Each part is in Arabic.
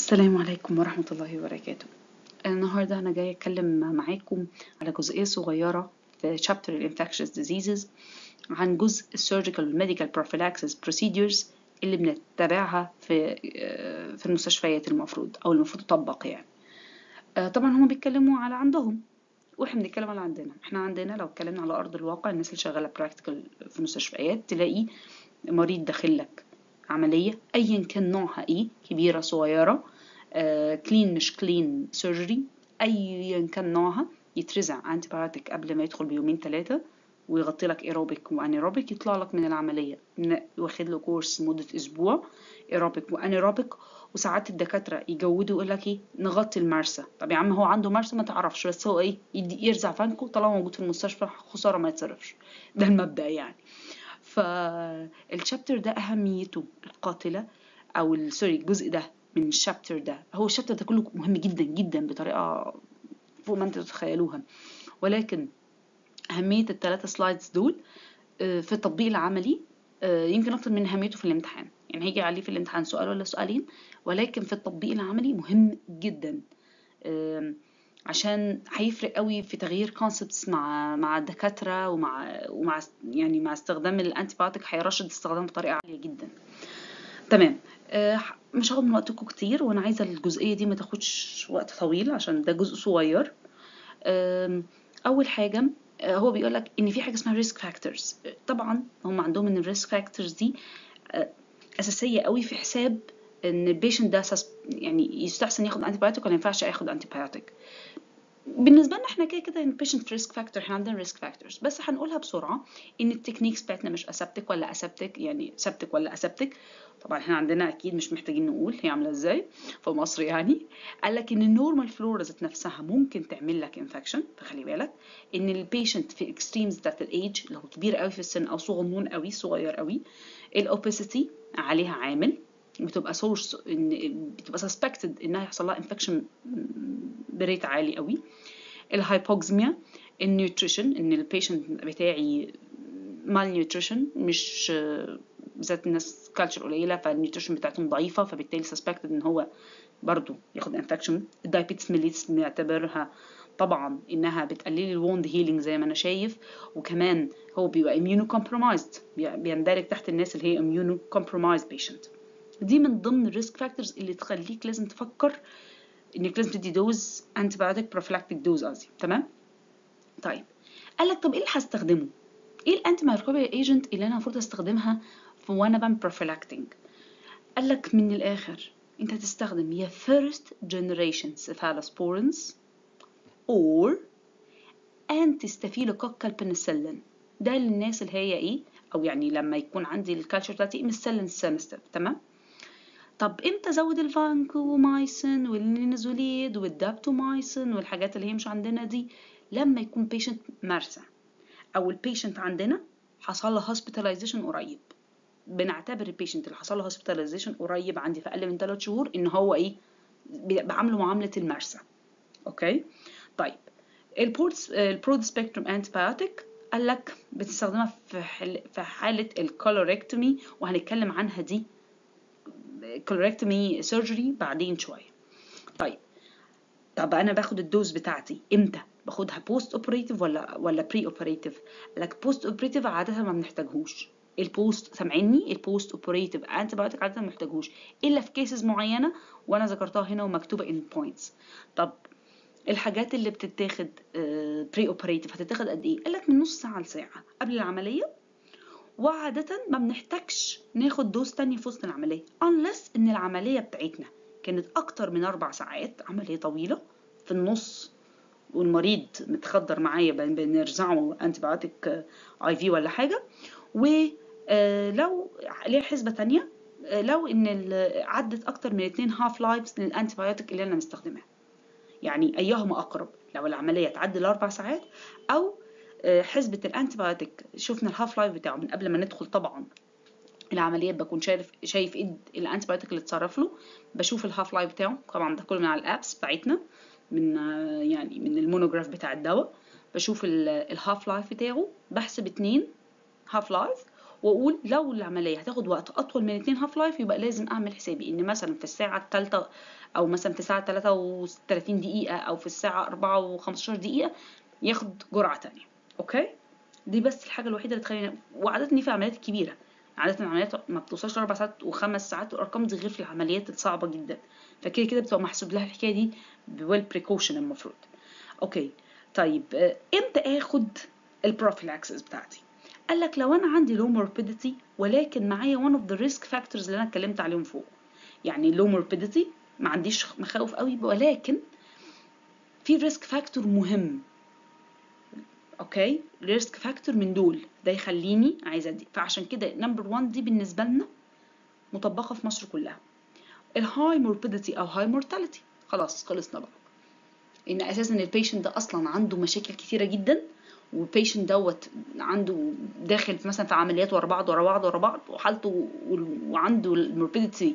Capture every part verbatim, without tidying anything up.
السلام عليكم ورحمة الله وبركاته. النهاردة أنا جاية أتكلم معاكم على جزئية صغيرة في chapter Infectious Diseases عن جزء Surgical Medical Prophylaxis Procedures اللي بنتبعها في في المستشفيات المفروض أو المفروض تطبق يعني. طبعا هم بيتكلموا على عندهم واحنا بنتكلم على عندنا. احنا عندنا لو اتكلمنا على أرض الواقع، الناس اللي شغالة براكتيكال في مستشفيات تلاقي مريض داخلك عملية أيا كان نوعها إيه، كبيرة صغيرة، آه، كلين مش كلين سيرجري، أيا كان نوعها، يترزع أنتيبيوتيك قبل ما يدخل بيومين ثلاثة ويغطي لك ايروبيك وانيروبيك، يطلع لك من العملية واخد له كورس مدة أسبوع ايروبيك وانيروبيك. وساعات الدكاترة يجودوا يقول لك ايه، نغطي المرسى. طب يا عم هو عنده مرسى ما تعرفش، بس هو ايه، يرزع فانكو طالما موجود في المستشفى، خسارة ما يتصرفش. ده المبدأ يعني. فالشابتر ده أهميته القاتلة أو سوري الجزء ده من الشابتر ده، هو الشابتر ده كله مهم جدا جدا بطريقة فوق ما انتوا تتخيلوها، ولكن أهمية الثلاثة سلايدز دول في التطبيق العملي يمكن أكتر من أهميته في الامتحان. يعني هيجي عليه في الامتحان سؤال ولا سؤالين، ولكن في التطبيق العملي مهم جدا عشان هيفرق قوي في تغيير كونسبتس مع مع الدكاتره ومع ومع يعني مع استخدام الانتيبيوتيك، هيرشد استخدامه بطريقه عاليه جدا. تمام. آه مش هاخد من وقتكم كتير، وانا عايزه الجزئيه دي ما تاخدش وقت طويل عشان ده جزء صغير. آه اول حاجه آه هو بيقول لك ان في حاجه اسمها ريسك فاكتورز. طبعا هم عندهم ان الريسك فاكتورز دي آه اساسيه قوي في حساب ان البيشنت ده يعني يستحسن ياخد انتيبيوتيك ولا ما ينفعش ياخد انتيبيوتيك. بالنسبه لنا احنا كده كده البيشنت ريسك فاكتور، احنا عندنا ريسك فاكتورز، بس هنقولها بسرعه ان التكنيكس بتاعتنا مش اسبتك ولا اسبتك، يعني سبتك ولا اسبتك. طبعا احنا عندنا اكيد مش محتاجين نقول هي عامله ازاي في مصر. يعني قال لك ان النورمال فلورا ذات نفسها ممكن تعمل لك انفكشن، فخلي بالك ان البيشنت في اكستريمز بتاعت الايدج، لو كبير قوي في السن او صغنون قوي صغير قوي، الاوبيسيتي عليها عامل، بتبقى سورس ان بتبقى سسبكتد انها يحصل لها انفكشن بريت عالي قوي. الهايبوكسيميا، النيوتريشن، ان البيشنت بتاعي مال نيوتريشن، مش بالذات الناس كالتشر قليله فالنيوتريشن بتاعتهم ضعيفه، فبالتالي سسبكتد ان هو برضو ياخد انفكشن. الدايابيتس ميليتس بنعتبرها طبعا انها بتقلل الووند هيلينج زي ما انا شايف، وكمان هو بيبقى اميونو كومبرومايزد، بيندرج تحت الناس اللي هي اميونو كومبرومايزد بيشنت. دي من ضمن الريسك فاكتورز اللي تخليك لازم تفكر انك لازم تدي دوز انتيبيوتيك بروفيلاكتيك دوز قصدي. تمام. طيب قال لك طب ايه اللي هستخدمه؟ ايه الانتي مايكروبيال ايجنت اللي انا المفروض استخدمها في وانا بعمل بروفيلاكتينج؟ قال لك من الاخر انت هتستخدم يا فيرست جنريشن cephalosporins or انتي ستافيلوكوكال بنسلين. ده للناس اللي هي ايه، او يعني لما يكون عندي الكالتشر بتاعتي مسلين سينستيف. تمام. طب امتى ازود الفانكومايسين والنينازوليد والدابتومايسين والحاجات اللي هي مش عندنا دي؟ لما يكون بيشنت مرسى او البيشنت عندنا حصل له هوسبيتاليزيشن قريب. بنعتبر البيشنت اللي حصل له هوسبيتاليزيشن قريب عندي في اقل من ثلاث شهور ان هو ايه، بعامله معامله المرسى. اوكي. طيب البرود سبيكتروم انتيبيوتيك قال لك بتستخدمها في في حاله الكولوريكتومي، وهنتكلم عنها دي كولوريكتومي سيرجري بعدين شويه. طيب طب انا باخد الدوز بتاعتي امتى؟ باخدها بوست اوبريتيف ولا ولا بري اوبريتيف؟ لك بوست اوبريتيف عاده ما بنحتاجهوش. البوست سامعيني، البوست اوبريتيف انتيبيوتيك عاده ما بنحتاجهوش الا في كيسز معينه وانا ذكرتها هنا ومكتوبه ان بوينتس. طب الحاجات اللي بتتاخد بري اوبريتيف هتتاخد قد ايه؟ قال لك من نص ساعه لساعه قبل العمليه، وعادة ما بنحتاجش ناخد دوز تانية في وسط العملية unless ان العملية بتاعتنا كانت اكتر من اربع ساعات، عملية طويلة في النص والمريض متخدر معايا بنرزعه انتيبيوتيك اي في ولا حاجة. ولو ليها حسبة تانية، لو ان عدت اكتر من اتنين هاف لايفز للانتيبيوتيك اللي انا مستخدمها، يعني ايهما اقرب، لو العملية تعدي الاربع ساعات او حسبة الانتيبيوتيك شفنا الهاف لايف بتاعه من قبل ما ندخل طبعا العمليات، بكون شايف شايف ايه الانتيبيوتيك اللي اتصرف له، بشوف الهاف لايف بتاعه. طبعا ده كله من على الابس بتاعتنا، من يعني من المونوجراف بتاع الدواء، بشوف الهاف لايف بتاعه، بحسب اتنين هاف لايف واقول لو العمليه هتاخد وقت اطول من اتنين هاف لايف يبقى لازم اعمل حسابي ان مثلا في الساعه الثالثه او مثلا في الساعه تلاتة وتلاتين دقيقه او في الساعه اربعة وخمستاشر دقيقه ياخد جرعه تانية. اوكي، دي بس الحاجه الوحيده اللي تخليني. وعاده دي في العمليات الكبيره، عاده العمليات ما بتوصلش اربع ساعات وخمس ساعات والارقام دي، غير في العمليات الصعبه جدا، فكده كده بتبقى محسوب لها الحكايه دي بويل بريكوشن المفروض. اوكي طيب، امتى اخد البروفيلاكسس بتاعتي؟ قال لك لو انا عندي لو موربيديتي ولكن معايا one of the risk factors اللي انا اتكلمت عليهم فوق. يعني لو موربيديتي ما عنديش مخاوف قوي ولكن في ريسك فاكتور مهم. اوكي، ريسك فاكتور من دول ده يخليني عايزه ادي، فعشان كده نمبر واحد دي بالنسبه لنا مطبقه في مصر كلها، الهاي موربيديتي او هاي مورتاليتي. خلاص خلصنا بقى ان اساسا البيشنت ده اصلا عنده مشاكل كتيره جدا، والبيشنت دوت عنده داخل مثلا في عمليات ورا بعض ورا بعض ورا بعض وحالته وعنده الموربيديتي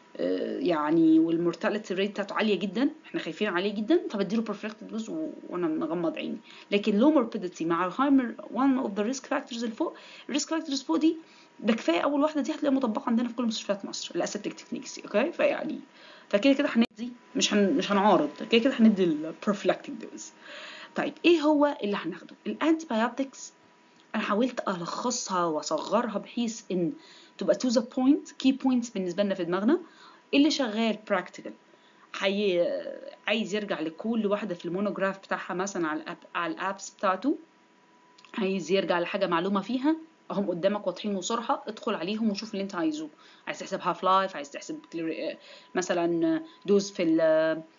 يعني والمورتاليتي ريت بتاعته عاليه جدا، احنا خايفين عليه جدا، فبديله بروفيلاكتيك دوز وانا مغمض عيني. لكن لو موربيديتي مع الهايمر وان اوف ذا ريسك فاكتورز اللي فوق، الريسك فاكتورز فوق دي ده كفايه اول واحده دي هتلاقيها مطبقه عندنا في كل مستشفيات مصر الاسيبتيك تكنيكس. اوكي، فيعني فكده كده هندي مش هن مش هنعارض، كده كده هندي البروفيلاكتيك دوز. طيب ايه هو اللي هناخده؟ الانتي بايوتكس انا حاولت الخصها واصغرها بحيث ان تبقى تو ذا بوينت، كي بوينتس بالنسبه لنا في دماغنا. اللي شغال براكتيكال حي... عايز يرجع لكل واحده في المونوجراف بتاعها مثلا على الاب على الابس بتاعته، عايز يرجع لحاجه معلومه فيها اهم قدامك واضحين وصراحه، ادخل عليهم وشوف اللي انت عايزه. عايز تحسب هاف لايف، عايز تحسب مثلا دوز في ال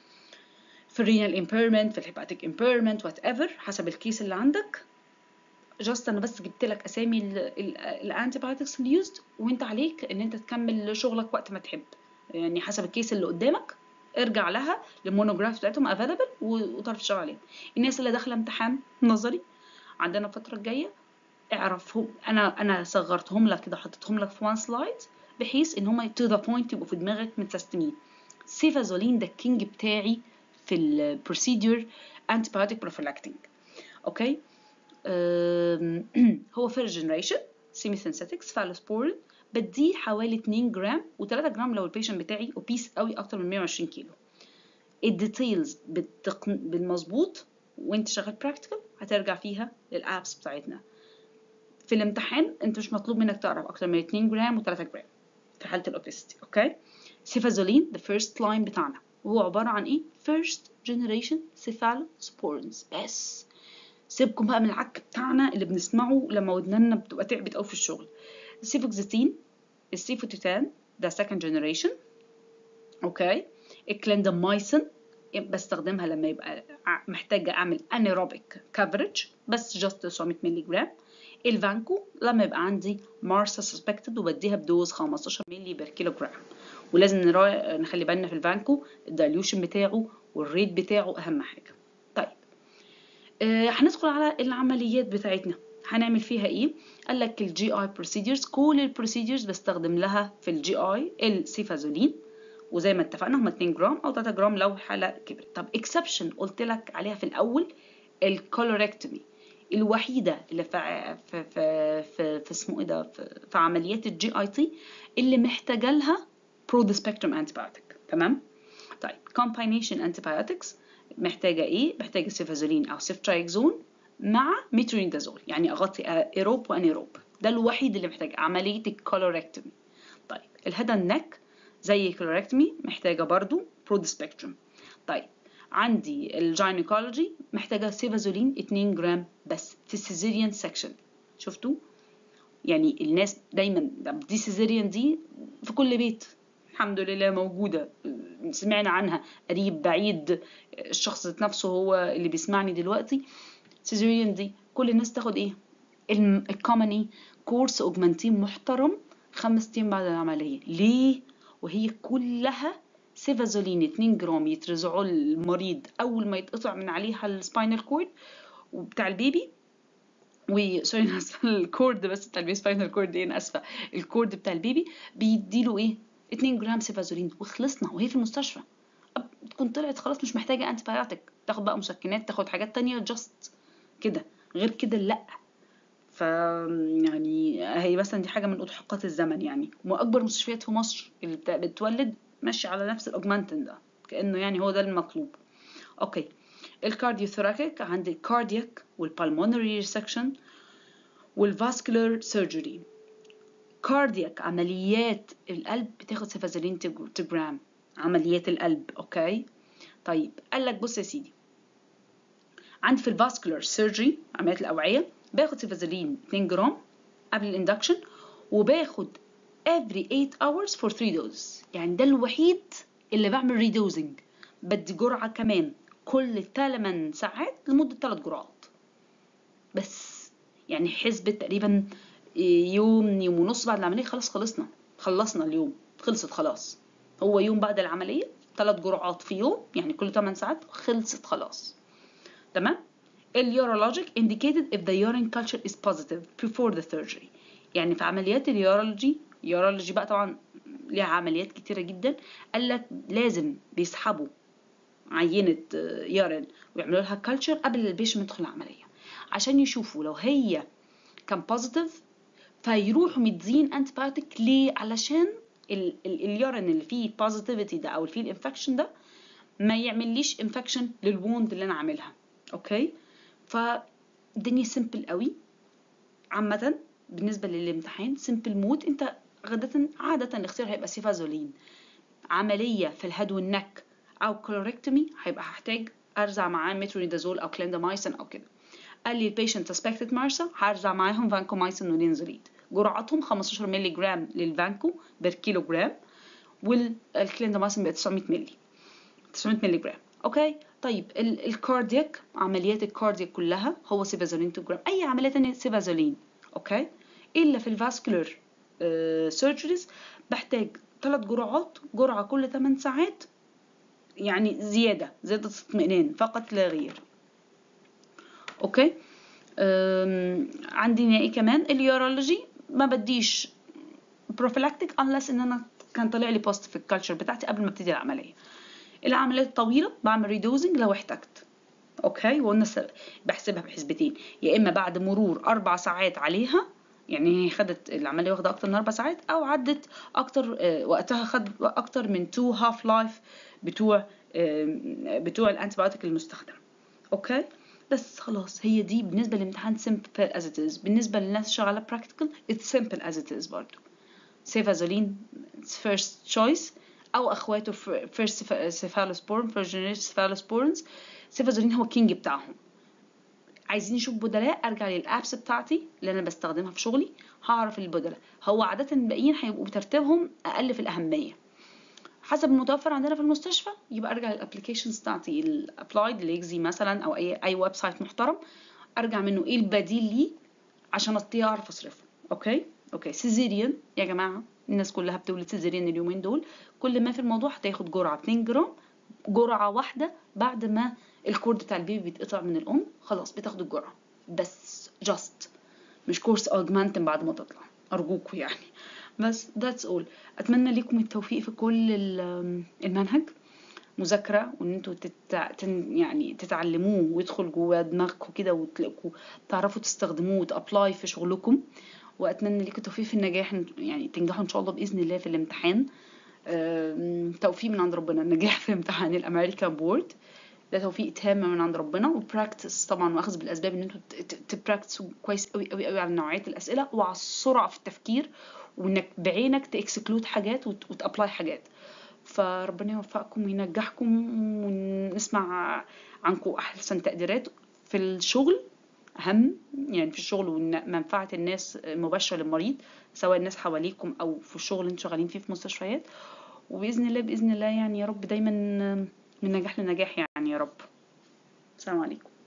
في الرينال امبيرمنت، في الهيباتيك امبيرمنت، وات ايفر حسب الكيس اللي عندك. جاست انا بس جبت لك اسامي الانتي بايوتكس اللي يوزد، وانت عليك ان انت تكمل شغلك وقت ما تحب، يعني حسب الكيس اللي قدامك ارجع لها للمونوجراف بتاعتهم افيلبل وتعرف تشتغل عليهم. الناس اللي داخله امتحان نظري عندنا الفتره الجايه اعرفهم، انا انا صغرتهم لك كده حطيتهم لك في وان سلايد بحيث ان هم تو ذا بوينت يبقوا في دماغك متسيستمين. سيفازولين ده الكينج بتاعي في البروسيدور انتي بايوتيك بروفيلاكتيك. اوكي، هو فيرست جنريشن سيمي سينثيتكس فالوسبورين، بديه حوالي اتنين جرام و3 جرام لو البيشنت بتاعي اوبيس قوي اكتر من مية وعشرين كيلو. الديتيلز بالتقن... بالمظبوط وانت شغال براكتيكال هترجع فيها للابس بتاعتنا. في الامتحان انت مش مطلوب منك تعرف اكتر من اتنين جرام و3 جرام في حاله الاوبيستي. اوكي، سيفازولين the first line بتاعنا وهو عباره عن ايه؟ first generation cephalosporins. بس سيبكم بقى من العك بتاعنا اللي بنسمعه لما ودننا بتبقى تعبت قوي في الشغل. السيفوكزيتين، السيفوتيتان ده second generation. اوكي، الكليندامايسين بستخدمها لما يبقى محتاجه اعمل انيروبيك كفرج بس جاست تسعمية مللي جرام. الفانكو لما يبقى عندي مارسا سسبكتد وبديها بدوز خمستاشر مللي بير كيلو جرام. ولازم نخلي بالنا في الفانكو الدايليوشن بتاعه والريت بتاعه اهم حاجه. طيب آه هندخل على العمليات بتاعتنا هنعمل فيها ايه؟ قال لك الجي اي بروسيدرز، كل البروسيدرز بستخدم لها في الجي اي السيفازولين، وزي ما اتفقنا هم اتنين جرام او تلاتة جرام لو حاله كبرت. طب اكسبشن قلت لك عليها في الاول الكولوركتومي الوحيده اللي في في في في, في اسمه ايه ده في, في عمليات الجي اي تي اللي محتاجه لها برود سبيكتروم انتي بايوتيك. تمام. طيب كومباينيشن انتي بايوتكس محتاجه ايه؟ محتاجه سيفازولين او سيفترايكزون مع ميترونيدازول، يعني اغطي ايروب وانيروب، ده الوحيد اللي محتاج عمليه الكولوركتومي. طيب الهيد اند نيك زي الكولوركتومي محتاجه برضو برود سبيكتروم. طيب عندي الجاينيكولوجي محتاجه سيفازولين اتنين جرام بس في السيزيريان سكشن. شفتوا يعني الناس دايما دي سيزيريان دي في كل بيت الحمد لله موجوده، سمعنا عنها قريب بعيد، الشخص نفسه هو اللي بيسمعني دلوقتي. سيزيريان دي كل الناس تاخد ايه؟ الكومني كورس اوجمانتين محترم خمس ايام بعد العمليه. ليه؟ وهي كلها سيفازولين اتنين جرام يترزعوا المريض اول ما يتقطع من عليها السباينال كورد وبتاع البيبي و سوري الكورد بس بتاع البيبي، سباينال كورد ايه انا اسفه، الكورد بتاع البيبي بيديله ايه؟ اتنين جرام سيفازولين وخلصنا، وهي في المستشفى تكون طلعت خلاص مش محتاجه انتي بايوتيك، تاخد بقى مسكنات تاخد حاجات تانية جاست كده، غير كده لا. ف يعني هي مثلا دي حاجه من اضحاقات الزمن يعني. واكبر مستشفيات في مصر اللي بت- بتولد ماشي على نفس الاوجمانتين ده، كانه يعني هو ده المطلوب. اوكي. الكارديوثوراكيك عندي الكاردياك والبالمونري ريسكشن والفاسكولار سيرجري. كاردياك عمليات القلب بتاخد سيفازولين تجرام، عمليات القلب. اوكي. طيب قال لك بص يا سيدي، عندي في الفاسكولار سيرجري عمليات الاوعيه باخد سيفازولين اتنين جرام قبل الاندكشن، وباخد every eight hours for three doses. يعني ده الوحيد اللي بعمل ريدوزنج، بدي جرعه كمان كل ثماني ساعات لمده ثلاث جرعات بس. يعني حسبة تقريبا يوم يوم ونص بعد العمليه خلاص خلصنا خلصنا اليوم، خلصت خلاص. هو يوم بعد العمليه ثلاث جرعات في يوم، يعني كل ثماني ساعات خلصت خلاص. تمام. اليورولوجيك indicated if the urine culture is positive before the surgery. يعني في عمليات اليورولوجي، يورولوجي بقى طبعا ليها عمليات كتيرة جدا، قال لك لازم بيسحبوا عينة يورين ويعملوا لها كلتشر قبل البيشنت يدخل العملية عشان يشوفوا لو هي كان بوزيتيف، فيروحوا مدين انتبيوتيك ليه؟ علشان اليورين اللي فيه بوزيتيفيتي ده او فيه الانفكشن ده ما يعمليش انفكشن للووند اللي انا عاملها. اوكي. فالدنيا سيمبل قوي عامه. بالنسبه للامتحان سيمبل مود، انت غالبا عاده الاختيار هيبقى سيفازولين. عمليه في الهيد والنك او كولوريكتومي هيبقى هحتاج ارزع معاه مترونيدازول او كلاندامايسين او كده. قال لي البيشنت سسبكتد مارسا، هرزع معاهم فانكومايسين ولينزوليد، جرعتهم خمستاشر مللي جرام للفانكو بير كيلو جرام، والكلاندامايسين ب تسعمية مللي تسعمية مللي جرام. اوكي. طيب الكاردياك، عمليات الكاردياك كلها هو سيفازولين اتنين جرام، اي عمليه ثانيه سيفازولين. اوكي. الا في الفاسكولار سيرجريز بحتاج ثلاث جرعات، جرعه كل ثماني ساعات، يعني زياده زياده اطمئنان فقط لا غير. اوكي. عندي ايه كمان؟ اليورولوجي ما بديش بروفيلاكتيك unless ان انا كان طلع لي بوست في الكالتشر بتاعتي قبل ما ابتدي العمليه. العمليات الطويله بعمل ريدوزنج لو احتجت. اوكي. وقلنا بحسبها بحسبتين، يا اما بعد مرور اربع ساعات عليها، يعني هي خدت العمليه واخده اكتر من اربع ساعات، او عدت اكتر آه وقتها خد اكتر من تو هاف لايف بتوع آه بتوع الانتيبيوتيك المستخدم. اوكي. بس خلاص هي دي بالنسبه للامتحان simple as it is. بالنسبه للناس شغاله practical it's simple as it is برضو. سيفازولين first choice او اخواته first cephalosporin first generation cephalosporins. سيفازولين هو الكينج بتاعهم. عايزين نشوف بدلاء، ارجع للابس بتاعتي اللي انا بستخدمها في شغلي هعرف البدلاء. هو عاده الباقيين هيبقوا بترتيبهم اقل في الاهميه حسب المتوفر عندنا في المستشفى، يبقى ارجع للابلكيشنز بتاعتي الابلايد ليكزي مثلا او اي اي ويب سايت محترم، ارجع منه ايه البديل ليه عشان اطيع اعرف اصرفه. اوكي. اوكي. سيزيريان يا جماعه، الناس كلها بتولد سيزيريان اليومين دول. كل ما في الموضوع هتاخد جرعه اتنين جرام، جرعه واحده بعد ما الكورد بتاع البيبي بيتقطع من الام، خلاص بتاخد الجرعه بس جاست، مش كورس اوجمانتن بعد ما تطلع ارجوكوا يعني. بس that's all. اتمنى لكم التوفيق في كل المنهج، مذاكره وان انتوا تتع... يعني تتعلموه ويدخل جوه دماغكم كده وتلاقوا تعرفوا تستخدموه وتابلاي في شغلكم. واتمنى لكم التوفيق في النجاح، يعني تنجحوا ان شاء الله باذن الله في الامتحان. توفيق من عند ربنا. النجاح في امتحان الامريكان بورد ده توفيق تام من عند ربنا، وبراكتس طبعا واخذ بالاسباب ان انتوا تبراكتسوا كويس قوي قوي قوي على نوعيه الاسئله وعلى السرعه في التفكير، وانك بعينك تاكسكلود حاجات وتابلاي حاجات. فربنا يوفقكم وينجحكم، ونسمع عنكم احسن تقديرات في الشغل. اهم يعني في الشغل ومنفعه الناس مباشره للمريض، سواء الناس حواليكم او في الشغل اللي انتوا شغالين فيه في مستشفيات. وباذن الله باذن الله يعني يا رب دايما من نجاح لنجاح يعني يا رب. السلام عليكم.